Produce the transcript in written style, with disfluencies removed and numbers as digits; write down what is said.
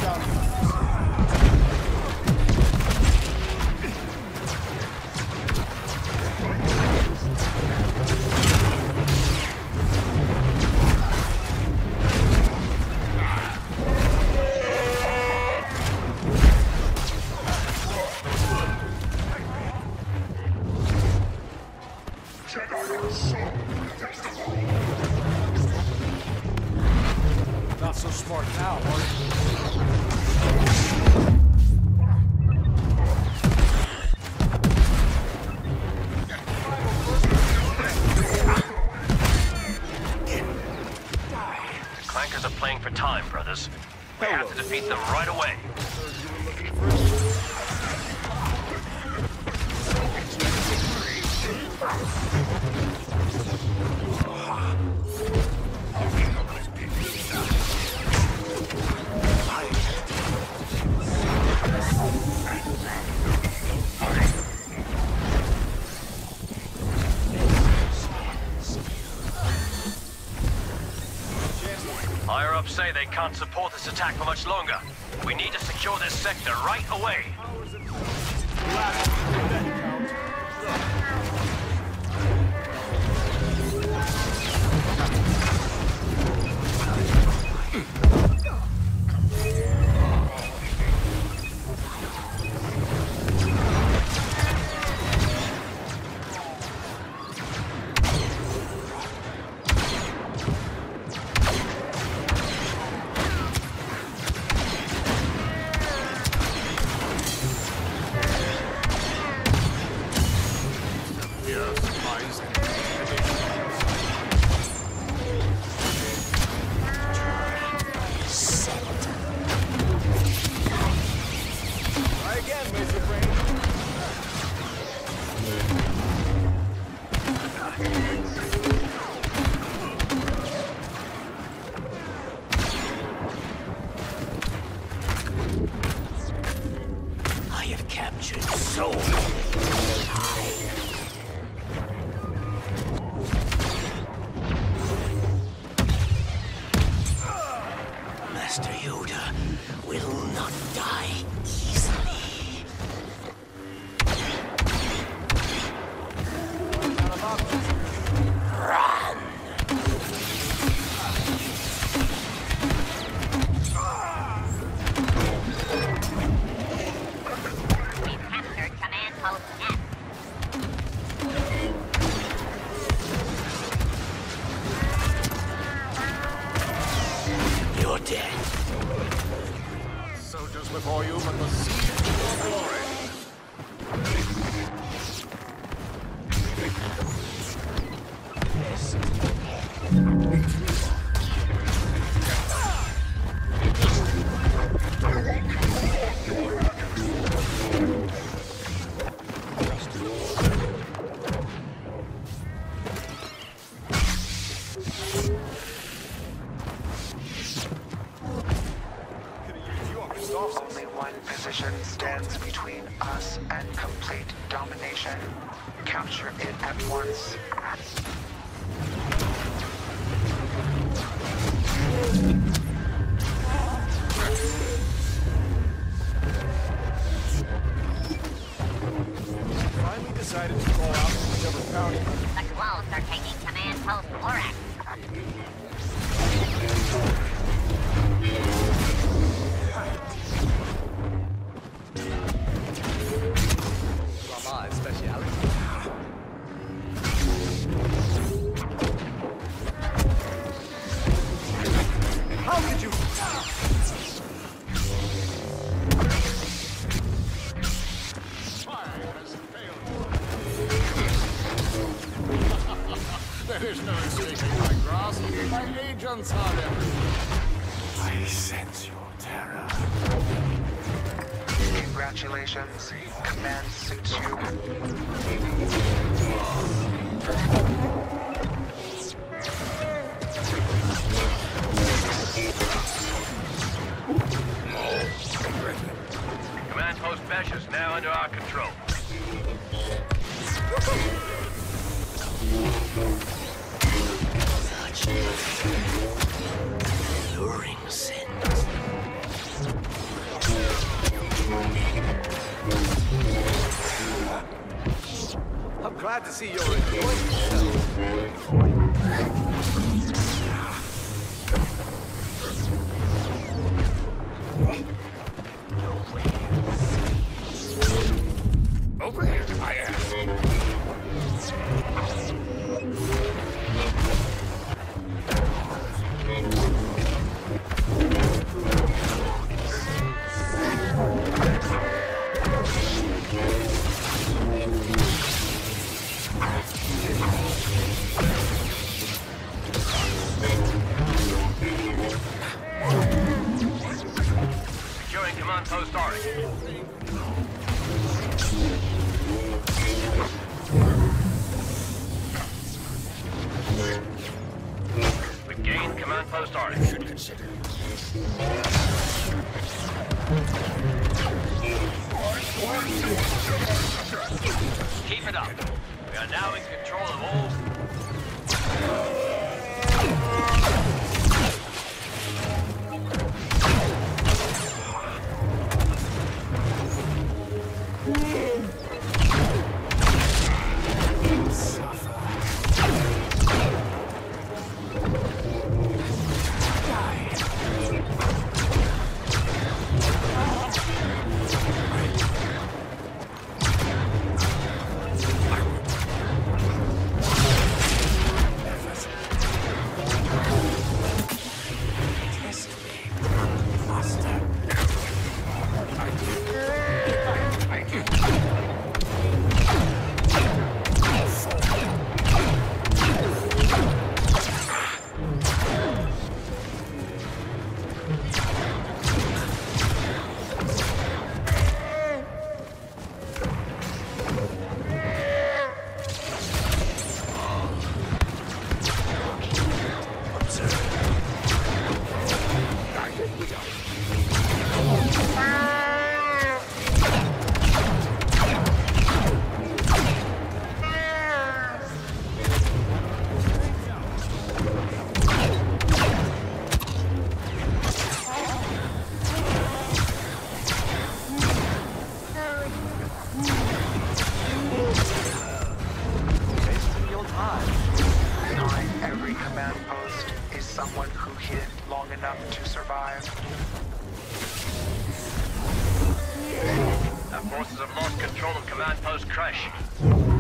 Not so smart now, are you? Clankers are playing for time, brothers. We have to defeat them right away. Higher-ups say they can't support this attack for much longer. We need to secure this sector right away. I have captured so many. Master Yoda will not die easily. Run! We've captured Command Post F. You're dead. Soldiers before you, but the siege to your glory. Only one position stands between us and complete domination. Capture it at once. Finally decided to call out to whichever county. The clones are taking Command Post Lorax. My speciality. How could you? There is no escaping my grasp. My agents are everywhere. I sense your terror. Congratulations. Command suits you. Command Post Besh is now under our control. Such alluring scent. glad to see you're enjoying yourself. Over here, I am. Securing command post Oryx. We gained command post Oryx. Should consider. Keep it up. We are now in control of all. Knowing every command post is someone who hid long enough to survive. Our forces have lost control of command post Crash.